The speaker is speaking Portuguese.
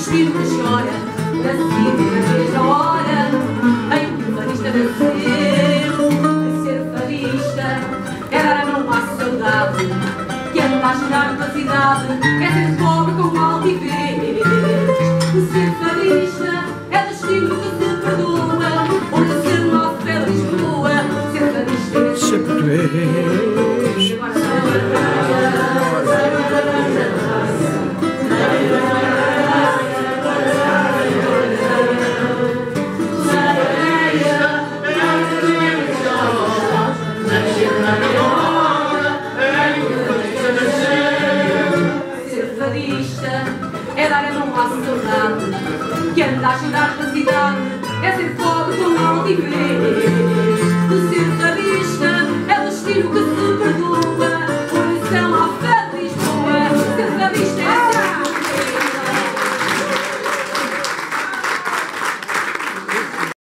destino que chora, da seguida veja a hora em que o fadista venceu. A ser fadista é dar a mão à saudade, que anda a chorar pela cidade, é ser pobre com altivez. Ser fadista é destino que se perdoa, onde ser uma fé Lisboa. Ser fadista é sempre tu és. É dar a mão à saudade, que anda a chorar pela cidade, é ser pobre com altivez.